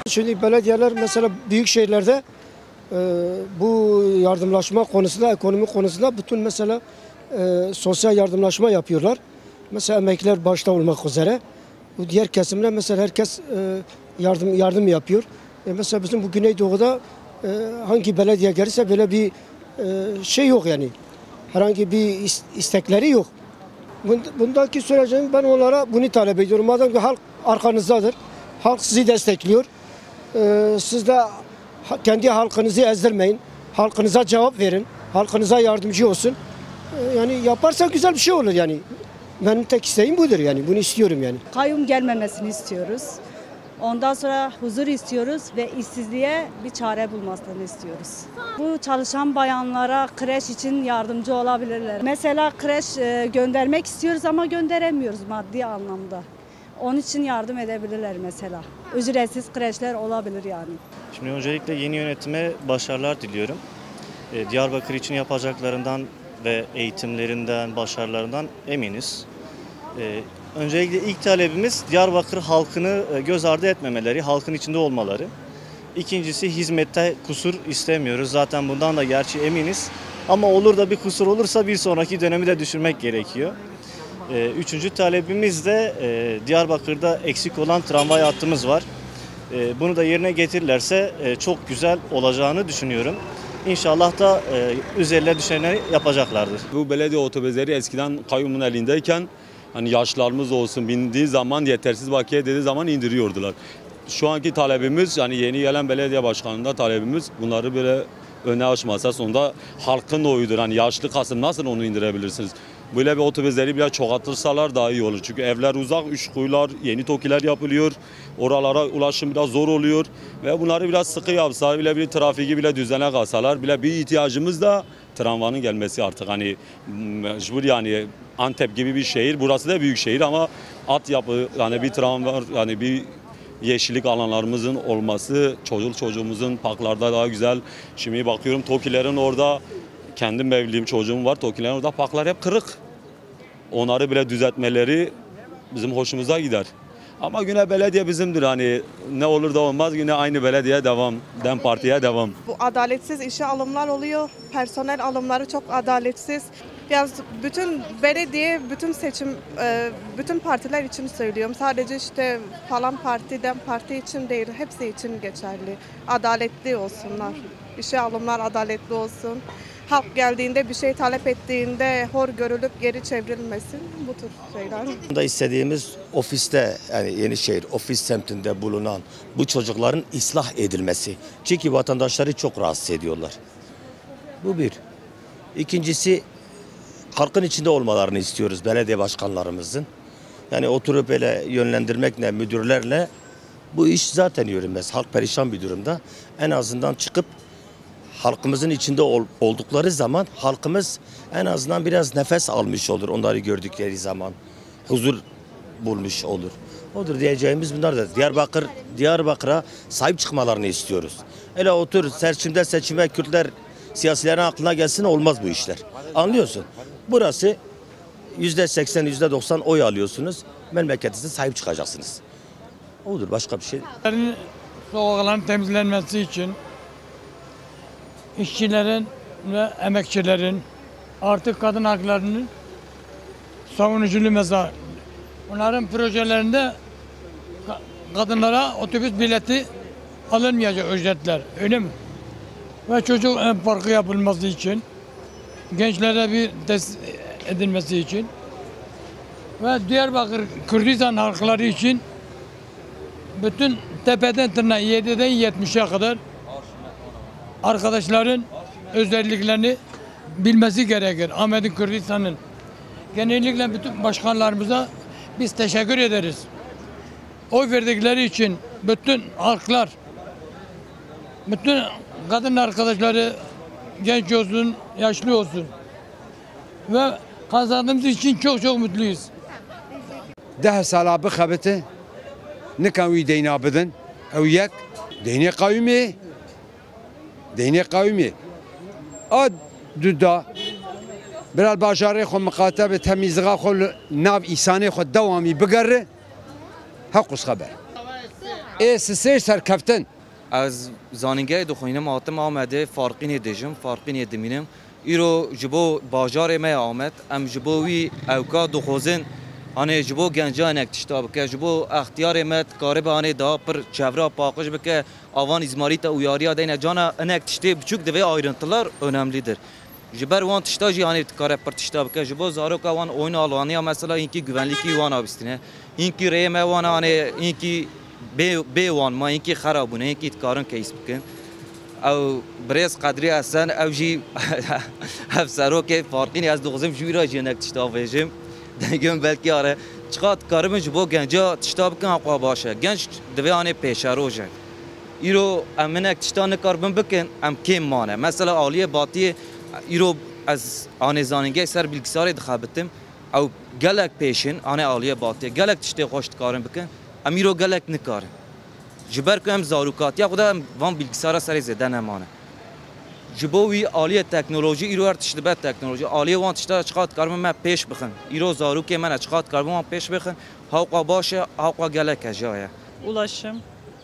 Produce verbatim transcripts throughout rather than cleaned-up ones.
Şimdi belediyeler mesela büyük şehirlerde e, bu yardımlaşma konusunda, ekonomi konusunda bütün mesela e, sosyal yardımlaşma yapıyorlar. Mesela emekliler başta olmak üzere. Bu diğer kesimler mesela herkes e, yardım yardım yapıyor. E, mesela bizim bu Güneydoğu'da e, hangi belediye gelirse böyle bir e, şey yok yani. Herhangi bir istekleri yok. Bundaki söyleyeceğim, ben onlara bunu talep ediyorum. Madem ki halk arkanızdadır, halk sizi destekliyor. Ee, siz de kendi halkınızı ezdirmeyin. Halkınıza cevap verin. Halkınıza yardımcı olsun. Ee, yani yaparsa güzel bir şey olur yani. Benim tek isteğim budur yani. Bunu istiyorum yani. Kayyum gelmemesini istiyoruz. Ondan sonra huzur istiyoruz ve işsizliğe bir çare bulmasını istiyoruz. Bu çalışan bayanlara kreş için yardımcı olabilirler. Mesela kreş göndermek istiyoruz ama gönderemiyoruz maddi anlamda. Onun için yardım edebilirler mesela. Ücretsiz kreşler olabilir yani. Şimdi öncelikle yeni yönetime başarılar diliyorum. Diyarbakır için yapacaklarından ve eğitimlerinden, başarılarından eminiz. Öncelikle ilk talebimiz Diyarbakır halkını göz ardı etmemeleri, halkın içinde olmaları. İkincisi hizmette kusur istemiyoruz. Zaten bundan da gerçi eminiz. Ama olur da bir kusur olursa bir sonraki dönemi de düşürmek gerekiyor. Üçüncü talebimiz de Diyarbakır'da eksik olan tramvay hattımız var. Bunu da yerine getirirlerse çok güzel olacağını düşünüyorum. İnşallah da üzerine düşenleri yapacaklardır. Bu belediye otobüsleri eskiden kayyumun elindeyken hani yaşlarımız olsun bindiği zaman yetersiz bakiye dediği zaman indiriyordular. Şu anki talebimiz yani yeni gelen belediye başkanında talebimiz bunları böyle öne açmasa sonunda halkın oyudur. Hani yaşlı kasım nasıl onu indirebilirsiniz? Böyle bir otobüsleri biraz çoğaltırsalar daha iyi olur. Çünkü evler uzak, üç kuyular, yeni tokiler yapılıyor. Oralara ulaşım biraz zor oluyor. Ve bunları biraz sıkı yapsa, bile bir trafiği bile düzene kalsalar, bile bir ihtiyacımız da tramvanın gelmesi artık. Hani mecbur yani Antep gibi bir şehir, burası da büyük şehir ama altyapı yani bir tramvay yani bir yeşillik alanlarımızın olması, çocuk çocuğumuzun parklarda daha güzel. Şimdi bakıyorum tokilerin orada kendim evliyim, çocuğum var. Tokilerin orada parklar hep kırık. Onları bile düzeltmeleri bizim hoşumuza gider. Ama yine belediye bizimdir hani ne olur da olmaz yine aynı belediye devam, DEM Parti'ye devam. Bu adaletsiz işe alımlar oluyor. Personel alımları çok adaletsiz. Yani bütün belediye, bütün seçim, bütün partiler için söylüyorum. Sadece işte falan parti, DEM Parti için değil, hepsi için geçerli. Adaletli olsunlar. İşe alımlar adaletli olsun. Halk geldiğinde bir şey talep ettiğinde hor görülüp geri çevrilmesin bu tür şeyler. Da istediğimiz ofiste yani Yenişehir ofis semtinde bulunan bu çocukların ıslah edilmesi. Çünkü vatandaşları çok rahatsız ediyorlar. Bu bir. İkincisi halkın içinde olmalarını istiyoruz belediye başkanlarımızın. Yani oturup böyle yönlendirmekle müdürlerle bu iş zaten yürümez. Halk perişan bir durumda. En azından çıkıp halkımızın içinde ol, oldukları zaman halkımız en azından biraz nefes almış olur onları gördükleri zaman. Huzur bulmuş olur. Odur diyeceğimiz bunlar da. Diyarbakır, Diyarbakır'a sahip çıkmalarını istiyoruz. Öyle otur seçimde seçime Kürtler siyasilerin aklına gelsin olmaz bu işler. Anlıyorsun? Burası yüzde seksen, yüzde doksan oy alıyorsunuz. Memleketinize sahip çıkacaksınız. Odur başka bir şey. Sokakların temizlenmesi için işçilerin ve emekçilerin artık kadın haklarının savunuculuğu mesela onların projelerinde kadınlara otobüs bileti alınmayacak ücretler öyle mi? Ve çocuk parkı yapılması için gençlere bir test edilmesi için ve Diyarbakır Kürdistan halkları için bütün tepeden tırnağa yediden yetmişe kadar arkadaşların özelliklerini bilmesi gerekir. Ahmet'in Kürdistan'ın. Genellikle bütün başkanlarımıza biz teşekkür ederiz. Oy verdikleri için bütün halklar, bütün kadın arkadaşları genç olsun, yaşlı olsun. Ve kazandığımız için çok çok mutluyuz. ده سالا بخبته نكوي دينا بدن أو يك دينا قومي دينا قومي أد دودا برال باجاري خو مقاتب تميزغا خو ناف إنساني خو دوامي بقرة حقوس خبر ای سه سرکفتن از زانینگه دخوینم آتم آمده فرقی ندیجم فرقی ندیمینم ایرو جبو باجار ما آمد ام جبوی اوکا دخوزن آنه جبو گنجا نکتشتا بکه جبو اختیار مت کاره به آنه دا پر چورا پاکش بکه آوان ازماری تا اویاریا دینه جانا نکتشتی بچوک دوی آیرنتلار önemlidir. جبر وان تشتا جی آنه کاره پر تشتا بکه جبو زارو که وان oyun alvaniya mesela inki güvenlikli yuvan abistine inki reyme vana آنه inki be وان ما inki خرابونه inki تکارن کیس بکن او بريس قدري أسان او جي هفسرو که فارقینی از دوغزم جویرا جی نکتشتا بجم دنگم بلکی آره چقدر کارم جبو گنجا تشتا بکن اقوا باشه گنج دوی آنه پیشه روشه ایرو امنک تشتا نکاربن بکن ام کم مانه مثلا آلیه باتی ایرو از آنه زاننگه سر bilgisayar دخابتم او گلک پیشن آنه آلیه باتی گلک تشتا خوشت کارم بکن ام ایرو گلک نکارم جبر که هم زاروکات یا خدا وان bilgisayar سر زده نمانه جبوی عالیه تکنولوژی ایرو ارتشت به تکنولوژی عالیه وان تشتا چقدر کارم من پیش بخن ایرو زارو که من چقدر کارم من پیش بخن حقوق باشه حقوق گلک جایه. Ulaşım.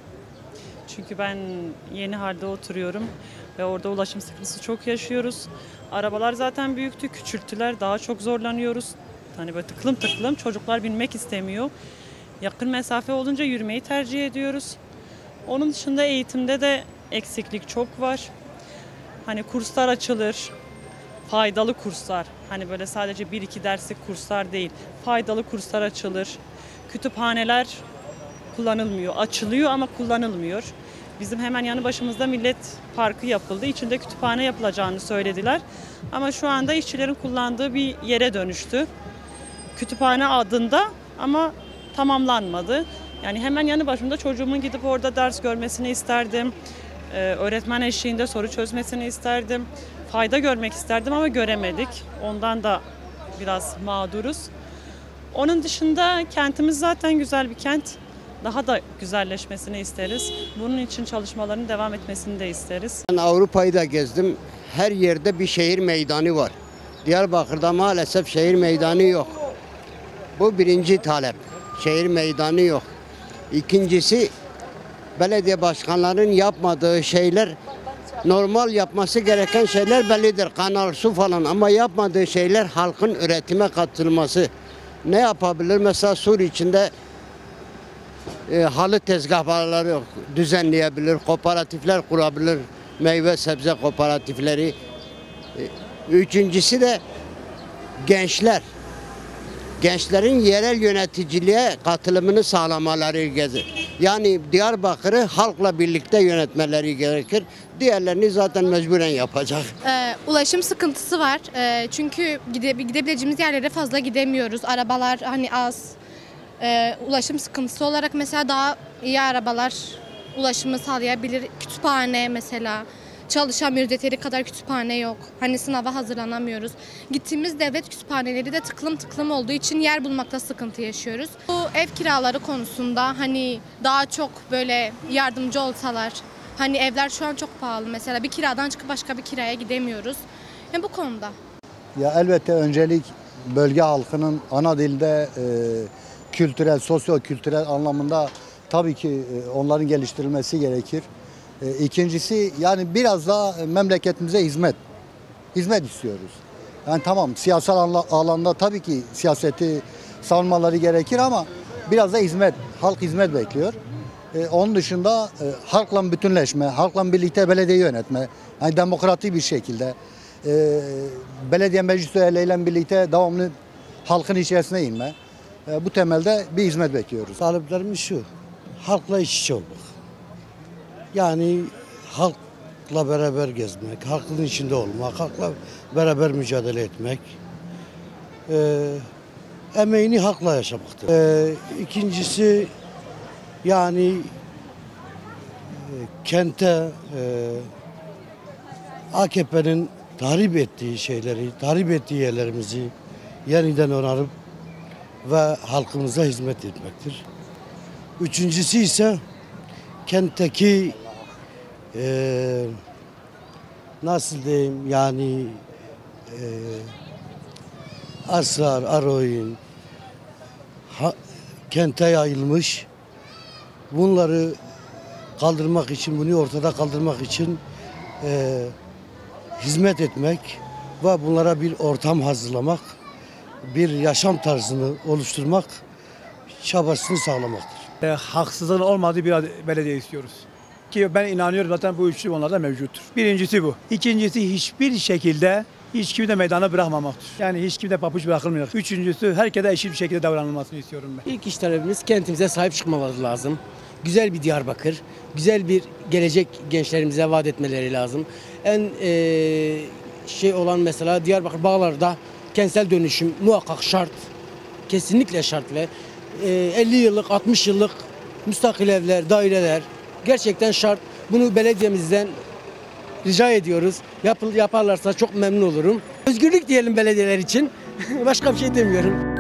Çünkü ben yeni halde oturuyorum ve orada ulaşım sıkıntısı çok yaşıyoruz. Arabalar zaten büyüktü, küçülttüler, daha çok zorlanıyoruz. Hani böyle tıklım tıklım çocuklar binmek istemiyor. Yakın mesafe olunca yürümeyi tercih ediyoruz. Onun dışında eğitimde de eksiklik çok var. Hani kurslar açılır, faydalı kurslar. Hani böyle sadece bir iki derslik kurslar değil, faydalı kurslar açılır. Kütüphaneler kullanılmıyor, açılıyor ama kullanılmıyor. Bizim hemen yanı başımızda Millet Parkı yapıldı. İçinde kütüphane yapılacağını söylediler. Ama şu anda işçilerin kullandığı bir yere dönüştü. Kütüphane adında ama tamamlanmadı. Yani hemen yanı başımda çocuğumun gidip orada ders görmesini isterdim. Ee, öğretmen eşliğinde soru çözmesini isterdim. Fayda görmek isterdim ama göremedik. Ondan da biraz mağduruz. Onun dışında kentimiz zaten güzel bir kent. Daha da güzelleşmesini isteriz. Bunun için çalışmaların devam etmesini de isteriz. Ben Avrupa'yı da gezdim. Her yerde bir şehir meydanı var. Diyarbakır'da maalesef şehir meydanı yok. Bu birinci talep. Şehir meydanı yok. İkincisi, belediye başkanlarının yapmadığı şeyler, normal yapması gereken şeyler bellidir. Kanal, su falan, ama yapmadığı şeyler halkın üretime katılması. Ne yapabilir? Mesela Sur içinde e, halı tezgahları düzenleyebilir, kooperatifler kurabilir, meyve sebze kooperatifleri. E, üçüncüsü de gençler. Gençlerin yerel yöneticiliğe katılımını sağlamaları gerekir. Yani Diyarbakır'ı halkla birlikte yönetmeleri gerekir. Diğerlerini zaten mecburen yapacak. Ee, ulaşım sıkıntısı var. Ee, çünkü gide, gidebileceğimiz yerlere fazla gidemiyoruz. Arabalar hani az. Ee, ulaşım sıkıntısı olarak mesela daha iyi arabalar ulaşımı sağlayabilir. Kütüphane mesela. Çalışamıyoruz, yeteri kadar kütüphane yok. Hani sınava hazırlanamıyoruz. Gittiğimiz devlet kütüphaneleri de tıklım tıklım olduğu için yer bulmakta sıkıntı yaşıyoruz. Bu ev kiraları konusunda hani daha çok böyle yardımcı olsalar. Hani evler şu an çok pahalı mesela. Bir kiradan çıkıp başka bir kiraya gidemiyoruz. Yani bu konuda. Ya elbette öncelik bölge halkının ana dilde e, kültürel, sosyo-kültürel anlamında tabii ki e, onların geliştirilmesi gerekir. İkincisi yani biraz daha memleketimize hizmet, hizmet istiyoruz. Yani tamam siyasal alanda tabii ki siyaseti savunmaları gerekir ama biraz da hizmet, halk hizmet bekliyor. Ee, onun dışında e, halkla bütünleşme, halkla birlikte belediye yönetme, yani demokratik bir şekilde e, belediye meclis üyeleriyle birlikte devamlı halkın içerisine inme. E, bu temelde bir hizmet bekliyoruz. Taleplerimiz şu, halkla iç içe olmak. Yani halkla beraber gezmek, halkın içinde olmak, halkla beraber mücadele etmek, e, emeğini halkla yaşamaktır. E, ikincisi yani e, kente e, A K P'nin tahrip ettiği şeyleri, tahrip ettiği yerlerimizi yeniden onarıp ve halkımıza hizmet etmektir. Üçüncüsü ise kentteki e, nasıl diyeyim yani e, asrar, aroin ha, kente yayılmış bunları kaldırmak için, bunu ortada kaldırmak için e, hizmet etmek ve bunlara bir ortam hazırlamak, bir yaşam tarzını oluşturmak çabasını sağlamaktır. E, haksızlığın olmadığı bir belediye istiyoruz. Ki ben inanıyorum zaten bu üçlü onlarda mevcuttur. Birincisi bu. İkincisi hiçbir şekilde hiç kimi de meydana bırakmamaktır. Yani hiç kimde papuç bırakılmıyor. Üçüncüsü herkese eşit bir şekilde davranılmasını istiyorum ben. İlk iş talebimiz kentimize sahip çıkmaları lazım. Güzel bir Diyarbakır, güzel bir gelecek gençlerimize vaat etmeleri lazım. En e, şey olan mesela Diyarbakır Bağlar'da kentsel dönüşüm muhakkak şart. Kesinlikle şart ve e, elli yıllık, altmış yıllık müstakil evler, daireler gerçekten şart. Bunu belediyemizden rica ediyoruz. Yap, yaparlarsa çok memnun olurum. Özgürlük diyelim belediyeler için. Başka bir şey demiyorum.